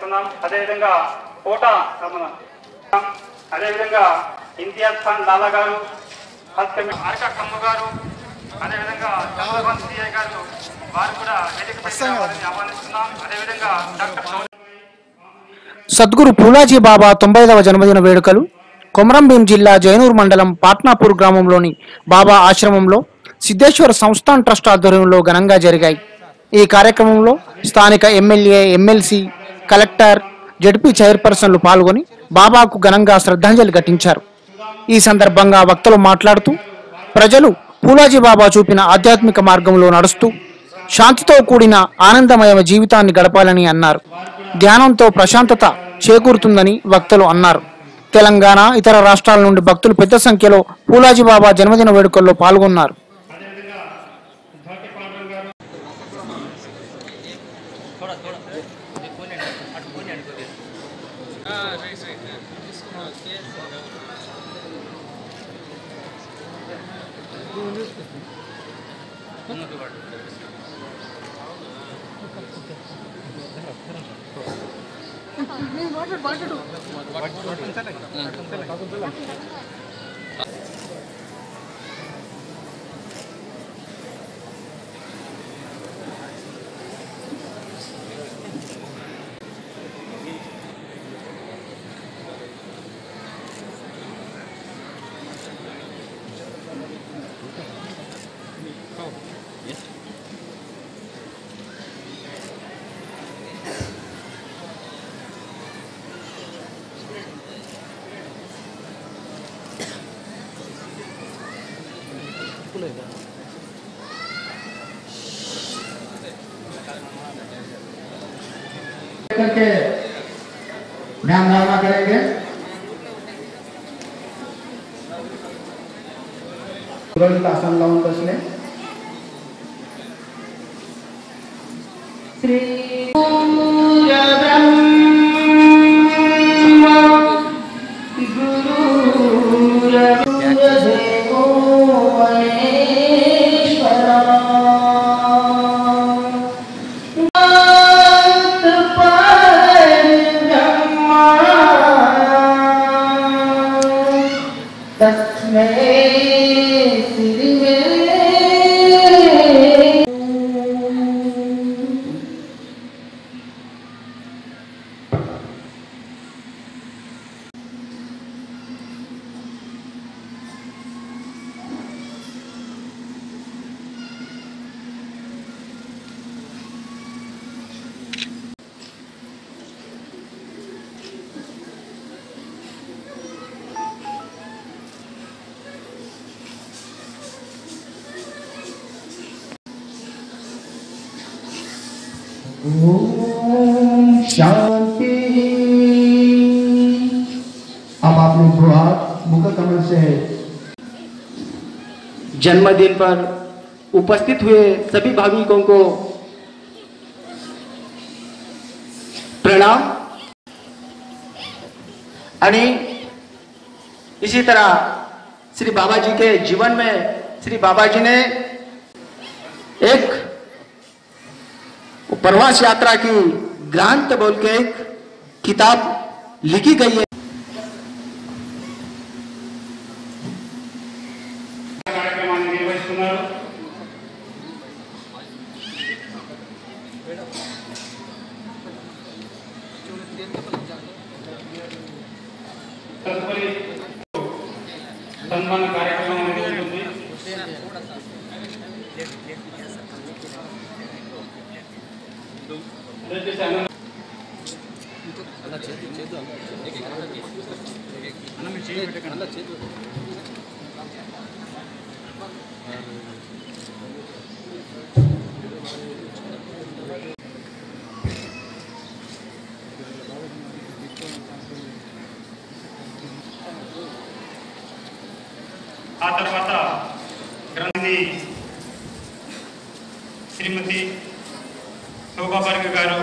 ఆహ్వానిస్తున్నాం. అదేవిధంగా కోట అదేవిధంగా ఇంతియాజ్ ఖాన్ లాలా గారు, ఆర్కా కమ్మ గారు, అదేవిధంగా చంద్రబాబు సిఐ గారు వారు కూడా వేదికపైకి ఆహ్వానిస్తున్నాం. అదేవిధంగా డాక్టర్ సద్గురు పూలాజీ బాబా 90వ జన్మదిన వేడుకలు కొమరంభీం జిల్లా జైనూర్ మండలం పాట్నాపూర్ గ్రామంలోని బాబా ఆశ్రమంలో సిద్ధేశ్వర సంస్థాన్ ట్రస్ట్ ఆధ్వర్యంలో ఘనంగా జరిగాయి. ఈ కార్యక్రమంలో స్థానిక ఎమ్మెల్యే, ఎమ్మెల్సీ, కలెక్టర్, జడ్పీ చైర్పర్సన్లు పాల్గొని బాబాకు ఘనంగా శ్రద్ధాంజలి ఘటించారు. ఈ సందర్భంగా వక్తలు మాట్లాడుతూ ప్రజలు పూలాజీ బాబా చూపిన ఆధ్యాత్మిక మార్గంలో నడుస్తూ శాంతితో కూడిన ఆనందమయ జీవితాన్ని గడపాలని అన్నారు. ధ్యానంతో ప్రశాంతత చేకూరుతుందని వక్తలు అన్నారు. తెలంగాణ, ఇతర రాష్ట్రాల నుండి భక్తులు పెద్ద సంఖ్యలో పూలాజీ బాబా జన్మదిన వేడుకల్లో పాల్గొన్నారు. करके ध्यान धारणा करेंगे। तुरंत आसन लावून बसले। श्री शांति। अब आप लोग दो हाथ मुख कमल से जन्मदिन पर उपस्थित हुए सभी भाविकों को प्रणाम। आणि इसी तरह श्री बाबा जी के जीवन में श्री बाबा जी ने एक प्रवास यात्रा की ग्रांत बोल के एक किताब लिखी गई है। కార్యక్రమాన్ని నిర్వహిస్తున్నారు. తదుపరి సన్మాన కార్యక్రమం అనేది ఉంటుంది. ఆ తర్వాత గ్రంథి శ్రీమతి శోభాబర్గ గారు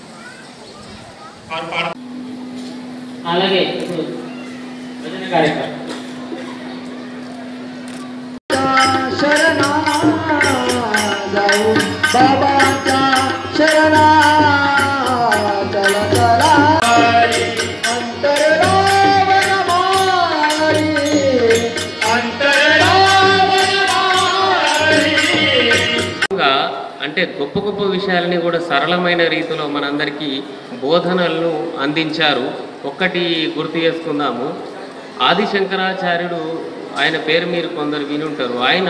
వారు పాడ అలాగే ఇప్పుడు భజన కార్యక్రమం शरणा जाऊ बाबाच्या शरणा चला चला అంటే గొప్ప గొప్ప విషయాలని కూడా సరళమైన రీతిలో మనందరికీ బోధనలను అందించారు. ఒక్కటి గుర్తు చేసుకుందాము. ఆది శంకరాచార్యుడు, ఆయన పేరు మీరు కొందరు వినుంటారు. ఆయన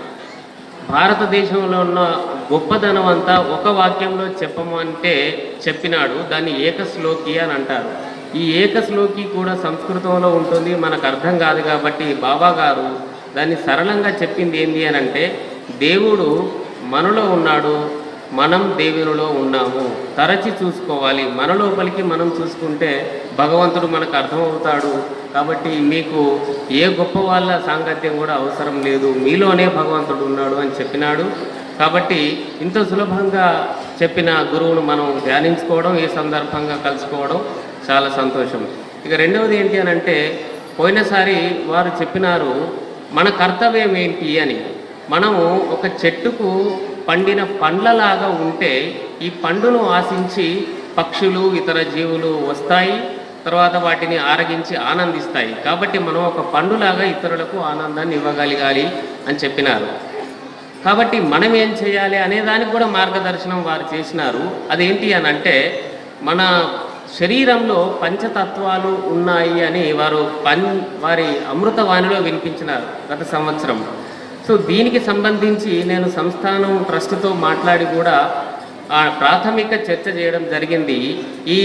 భారతదేశంలో ఉన్న గొప్పదనం అంతా ఒక వాక్యంలో చెప్పమంటే చెప్పినాడు. దాన్ని ఏకశ్లోకి అని అంటారు. ఈ ఏకశ్లోకి కూడా సంస్కృతంలో ఉంటుంది, మనకు అర్థం కాదు. కాబట్టి బాబా గారు దాన్ని సరళంగా చెప్పింది ఏంటి అని అంటే, దేవుడు మనలో ఉన్నాడు, మనం దేవునిలో ఉన్నాము. తరచి చూసుకోవాలి. మన లోపలికి మనం చూసుకుంటే భగవంతుడు మనకు అర్థమవుతాడు. కాబట్టి మీకు ఏ గొప్ప వాళ్ళ సాంగత్యం కూడా అవసరం లేదు, మీలోనే భగవంతుడు ఉన్నాడు అని చెప్పినాడు. కాబట్టి ఇంత సులభంగా చెప్పిన గురువును మనం ధ్యానించుకోవడం, ఈ సందర్భంగా కలుసుకోవడం చాలా సంతోషం. ఇక రెండవది ఏంటి అని అంటే, పోయినసారి వారు చెప్పినారు మన కర్తవ్యం ఏంటి అని. మనము ఒక చెట్టుకు పండిన పండ్లలాగా ఉంటే ఈ పండును ఆశించి పక్షులు, ఇతర జీవులు వస్తాయి, తర్వాత వాటిని ఆరగించి ఆనందిస్తాయి. కాబట్టి మనం ఒక పండులాగా ఇతరులకు ఆనందాన్ని ఇవ్వగలగాలి అని చెప్పినారు. కాబట్టి మనం ఏం చేయాలి అనే దానికి కూడా మార్గదర్శనం వారు చేసినారు. అదేంటి అని అంటే, మన శరీరంలో పంచతత్వాలు ఉన్నాయి అని వారు వారి అమృతవాణిలో వినిపించినారు గత సంవత్సరం. సో దీనికి సంబంధించి నేను సంస్థానం ట్రస్ట్తో మాట్లాడి కూడా ప్రాథమిక చర్చ చేయడం జరిగింది. ఈ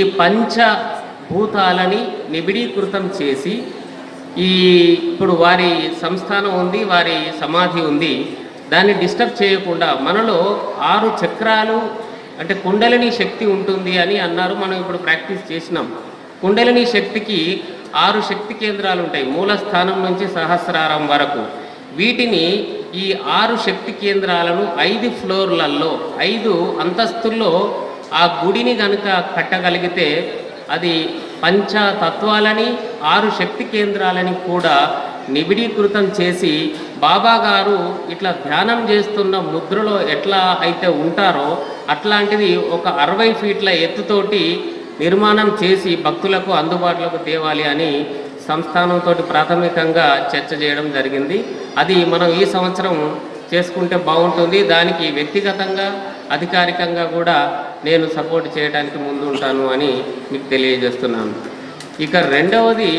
పంచభూతాలని నిబిడీకృతం చేసి, ఇప్పుడు వారి సంస్థానం ఉంది, వారి సమాధి ఉంది, దాన్ని డిస్టర్బ్ చేయకుండా మనలో 6 చక్రాలు అంటే కుండలిని శక్తి ఉంటుంది అని అన్నారు. మనం ఇప్పుడు ప్రాక్టీస్ చేసినాం. కుండలిని శక్తికి 6 శక్తి కేంద్రాలు ఉంటాయి, మూలస్థానం నుంచి సహస్రారం వరకు. వీటిని ఈ 6 శక్తి కేంద్రాలను 5 ఫ్లోర్లలో 5 అంతస్తుల్లో ఆ గుడిని కనుక కట్టగలిగితే అది పంచతత్వాలని 6 శక్తి కేంద్రాలని కూడా నిబిడీకృతం చేసి, బాబా గారు ఇట్లా ధ్యానం చేస్తున్న ముద్రలో ఎట్లా అయితే ఉంటారో అట్లాంటిది ఒక 60 ఫీట్ల ఎత్తుతోటి నిర్మాణం చేసి భక్తులకు అందుబాటులోకి తేవాలి అని సంస్థానంతో ప్రాథమికంగా చర్చ చేయడం జరిగింది. అది మనం ఈ సంవత్సరం చేసుకుంటే బాగుంటుంది. దానికి వ్యక్తిగతంగా, అధికారికంగా కూడా నేను సపోర్ట్ చేయడానికి ముందు ఉంటాను అని మీకు తెలియజేస్తున్నాను. ఇక రెండవది,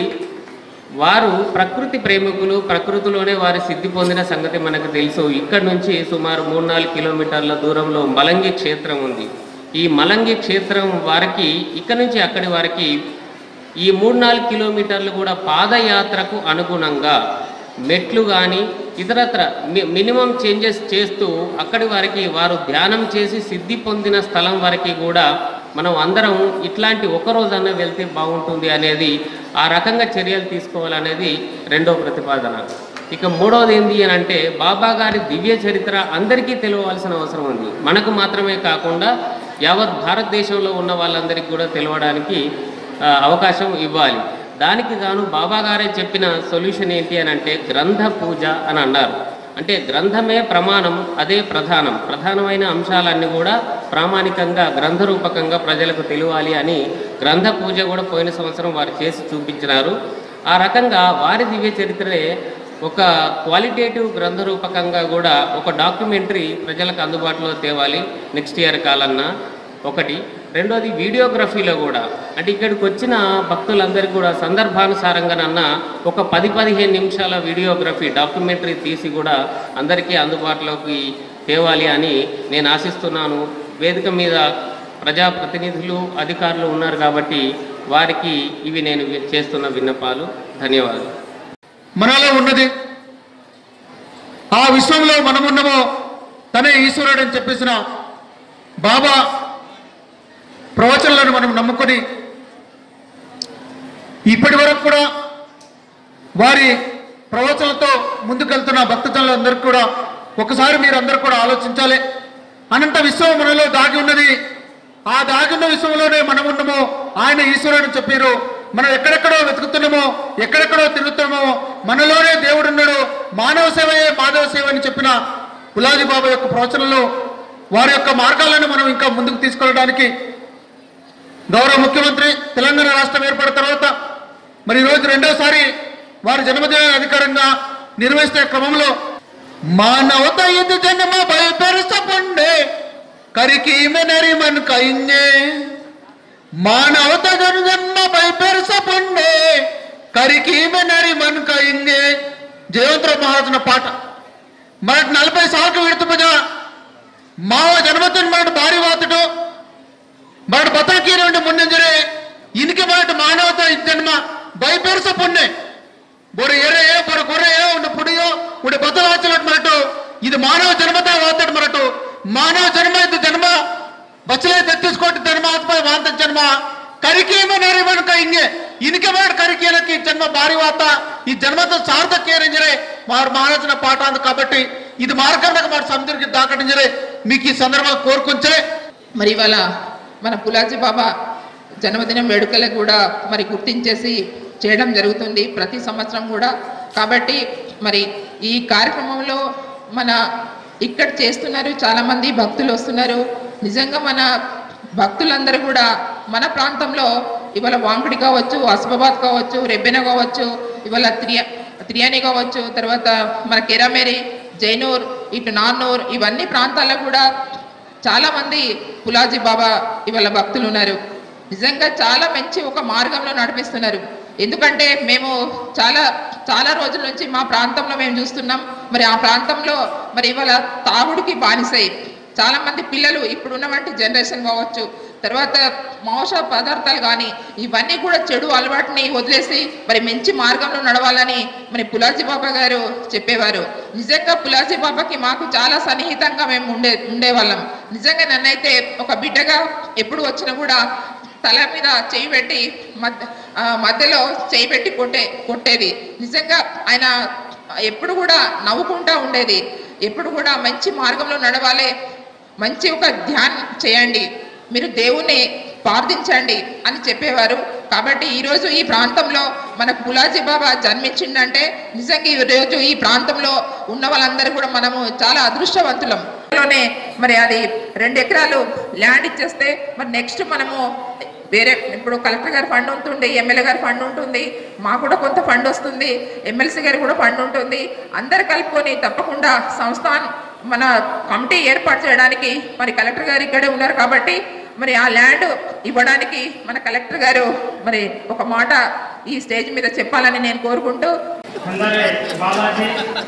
వారు ప్రకృతి ప్రేమికులు, ప్రకృతిలోనే వారి సిద్ధి పొందిన సంగతి మనకు తెలుసు. ఇక్కడ నుంచి సుమారు 3-4 కిలోమీటర్ల దూరంలో మలంగి క్షేత్రం ఉంది. ఈ మలంగి క్షేత్రం వారికి ఇక్కడ నుంచి అక్కడి వారికి ఈ 3-4 కిలోమీటర్లు కూడా పాదయాత్రకు అనుగుణంగా మెట్లు కానీ ఇతరత్ర మినిమం చేంజెస్ చేస్తూ అక్కడి వారికి వారు ధ్యానం చేసి సిద్ధి పొందిన స్థలం వరకు కూడా మనం అందరం ఇట్లాంటి ఒకరోజన్నా వెళ్తే బాగుంటుంది అనేది, ఆ రకంగా చర్యలు తీసుకోవాలనేది రెండో ప్రతిపాదన. ఇక మూడవది ఏంటి అని అంటే, బాబా గారి దివ్య చరిత్ర అందరికీ తెలియవలసిన అవసరం ఉంది. మనకు మాత్రమే కాకుండా యావత్ భారతదేశంలో ఉన్న వాళ్ళందరికీ కూడా తెలియడానికి అవకాశం ఇవ్వాలి. దానికి గాను బాబా గారే చెప్పిన సొల్యూషన్ ఏంటి అని అంటే, గ్రంథ పూజ అని అన్నారు. అంటే గ్రంథమే ప్రమాణం, అదే ప్రధానమైన అంశాలన్నీ కూడా ప్రామాణికంగా గ్రంథరూపకంగా ప్రజలకు తెలియాలి అని గ్రంథ పూజ కూడా పోయిన సంవత్సరం వారు చేసి చూపించినారు. ఆ రకంగా వారి దివ్య చరిత్రనే ఒక క్వాలిటేటివ్ గ్రంథరూపకంగా కూడా ఒక డాక్యుమెంటరీ ప్రజలకు అందుబాటులో తేవాలి నెక్స్ట్ ఇయర్ కాలన్నా ఒకటి. రెండోది, వీడియోగ్రఫీలో కూడా అంటే ఇక్కడికి వచ్చిన భక్తులందరికీ కూడా సందర్భానుసారంగానన్నా ఒక 10-15 నిమిషాల వీడియోగ్రఫీ డాక్యుమెంటరీ తీసి కూడా అందరికీ అందుబాటులోకి తేవాలి అని నేను ఆశిస్తున్నాను. వేదిక మీద ప్రజాప్రతినిధులు, అధికారులు ఉన్నారు కాబట్టి వారికి ఇవి నేను చేస్తున్న విన్నపాలు. ధన్యవాదాలు. మనలో ఉన్నది ఆ విశ్వంలో మనమున్నమో తనే ఈశ్వరుడు అని చెప్పేసిన బాబా ప్రవచనాలను మనం నమ్ముకొని ఇప్పటి వరకు కూడా వారి ప్రవచనలతో ముందుకెళ్తున్న భక్తజనులందరికీ కూడా ఒకసారి మీరు అందరూ కూడా ఆలోచించాలి. అనంత విశ్వం మనలో దాగి ఉన్నది. ఆ దాగి ఉన్న విశ్వంలోనే మనం ఉన్నామో ఆయన ఈశ్వరుడు అని చెప్పారు. మనం ఎక్కడెక్కడో వెతుకుతున్నామో, ఎక్కడెక్కడో తిరుగుతున్నామో మనలోనే దేవుడు ఉన్నాడు. మానవ సేవయే మాధవ సేవ అని చెప్పిన పులాజీ బాబా యొక్క ప్రవచనలు, వారి యొక్క మార్గాలను మనం ఇంకా ముందుకు తీసుకెళ్ళడానికి గౌరవ ముఖ్యమంత్రి తెలంగాణ రాష్ట్రం ఏర్పడిన తర్వాత మరి ఈరోజు రెండోసారి వారి జన్మదినాన్ని అధికారంగా నిర్వహిస్తున్న క్రమంలో మానవత ఇది జన్మ భయపెరసపండే करकी में नरी मन कहेंगे मानवता जन्म बैपेर सपन्ने करकी में नरी मन कहेंगे जयवंतराव महाराज पाठ मरट 40 साल विड़तुपजा माव जन्मदिन मरट भारी वातटो मरट बतकी मुन्नेंजरे इनके मरट मानवता जन्म बैपेर सपन्ने बोरे एरे बोरे गोरे उन्हें पुड़ियो उन्हें बदलाचलट मरटो ఇది మానవ జన్మతా వాతడు మరటు మానవ జన్మ ఇది జన్మ బచ్చలే 33 కోటి జన్మాత్మ వాంత జన్మ కరికేమ నరివన్ కయింగే ఇనకే వాడు కరికేలకి జన్మ భారీ వాత ఈ జన్మతో సార్థక కేరింజరే మార్ మహారాజున పాఠాంద కాబట్టి ఇది మార్గంగా మార్ సముద్రకి దాకటింజరే మీకు ఈ సందర్భంగా కోరుకుంచే మరి ఇవాళ మన పులాజీ బాబా జన్మదినం వేడుకలకు కూడా మరి గుర్తించేసి చేయడం జరుగుతుంది ప్రతి సంవత్సరం కూడా కాబట్టి మరి ఈ కార్యక్రమంలో మన ఇక్కడ చేస్తున్నారు చాలా మంది భక్తులు వస్తున్నారు నిజంగా మన భక్తులందరూ కూడా మన ప్రాంతంలో ఇవాళ వాంకడి కావచ్చు అస్బాబాద్ కావచ్చు రెబ్బెన కావచ్చు ఇవాళ త్రియాని కావచ్చు తర్వాత మన కెరామేరి జైనూర్ ఇటు నాన్నూర్ ఇవన్నీ ప్రాంతాల్లో కూడా చాలా మంది పులాజీ బాబా ఇవాళ భక్తులు ఉన్నారు నిజంగా చాలా మంచి ఒక మార్గంలో నడిపిస్తున్నారు ఎందుకంటే మేము చాలా రోజుల నుంచి మా ప్రాంతంలో మేము చూస్తున్నాం మరి ఆ ప్రాంతంలో మరి ఇవాళ తాగుడికి బానిసై చాలా మంది పిల్లలు ఇప్పుడు ఉన్నటువంటి జనరేషన్ కావచ్చు తర్వాత మాంస పదార్థాలు కానీ ఇవన్నీ కూడా చెడు అలవాటుని వదిలేసి మరి మంచి మార్గంలో నడవాలని మరి పులాజీ బాబా గారు చెప్పేవారు నిజంగా పులాజీ బాబాకి మాకు చాలా సన్నిహితంగా మేము ఉండేవాళ్ళం నిజంగా నన్నైతే ఒక బిడ్డగా ఎప్పుడు వచ్చినా కూడా తల మీద చేయి పెట్టి మధ్యలో చేయి పెట్టి కొట్టేది నిజంగా ఆయన ఎప్పుడు కూడా నవ్వుకుంటా ఉండేది ఎప్పుడు కూడా మంచి మార్గంలో నడవాలి మంచి ఒక ధ్యానం చేయండి మీరు దేవుణ్ణి ప్రార్థించండి అని చెప్పేవారు కాబట్టి ఈరోజు ఈ ప్రాంతంలో మనకు పులాజీ బాబా జన్మించిందంటే నిజంగా ఈరోజు ఈ ప్రాంతంలో ఉన్న వాళ్ళందరూ కూడా మనము చాలా అదృష్టవంతులం మరి అది 2 ఎకరాలు ల్యాండ్ ఇచ్చేస్తే మరి నెక్స్ట్ మనము వేరే ఇప్పుడు కలెక్టర్ గారి ఫండ్ ఉంటుంది ఎమ్మెల్యే గారి ఫండ్ ఉంటుంది మాకు కూడా కొంత ఫండ్ వస్తుంది ఎమ్మెల్సీ గారి కూడా ఫండ్ ఉంటుంది అందరు కలుపుకొని తప్పకుండా సంస్థాన్ మన కమిటీ ఏర్పాటు చేయడానికి మరి కలెక్టర్ గారు ఇక్కడే ఉన్నారు కాబట్టి మరి ఆ ల్యాండ్ ఇవ్వడానికి మన కలెక్టర్ గారు మరి ఒక మాట ఈ స్టేజ్ మీద చెప్పాలని నేను కోరుకుంటూ బాలాజీ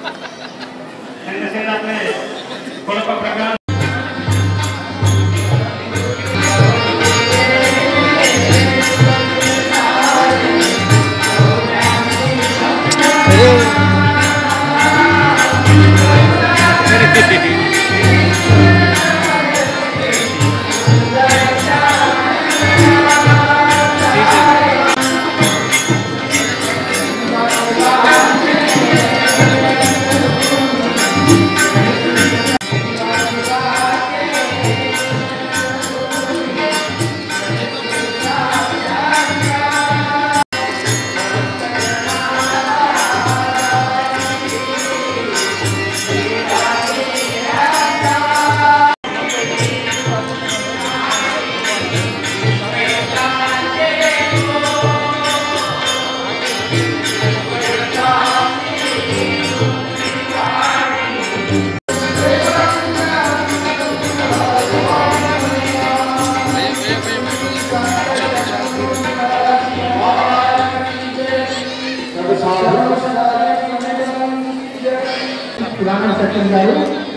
पुराना सेक्शन गारू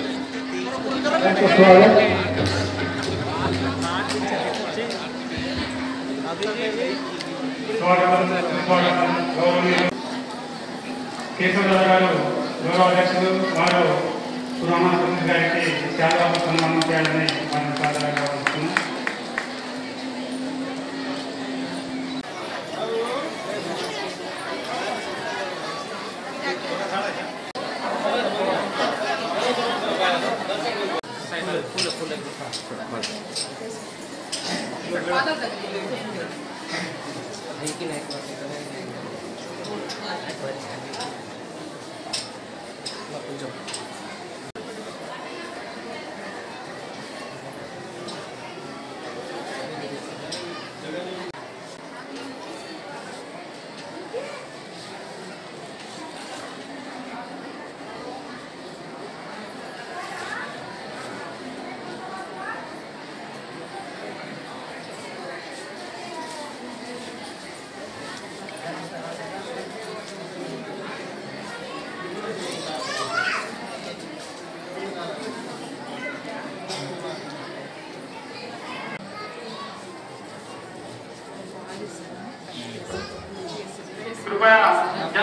स्वागत కేశవరావు గారు గౌరవ అధ్యక్షులు వారు పురాణ గారికి చాలా సన్మానం చేయాలని మనం సాధారణంగా వస్తున్నాం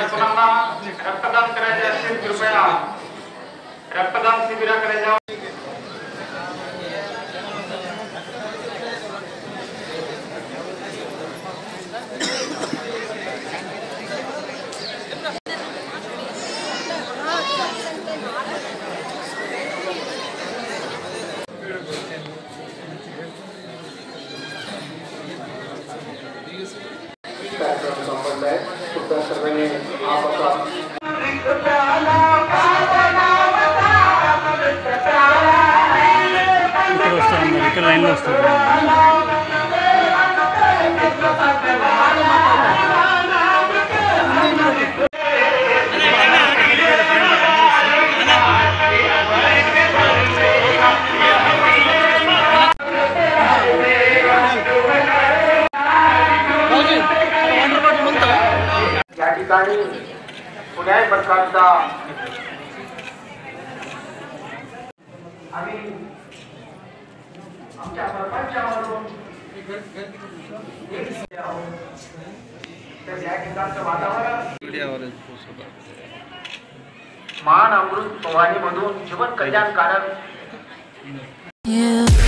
विद्यार्थ्यांना रक्तदान करायचे असेल कृपया रक्तदान शिबिराकडे जाऊ. लाइन वस्तू या ठिकाणी कुठल्याही प्रकारचा आम्ही आमच्या प्रपंचामधून तर या ठिकाणचं वातावरण मान अमृत पवानीमधून जीवन कल्याणकारक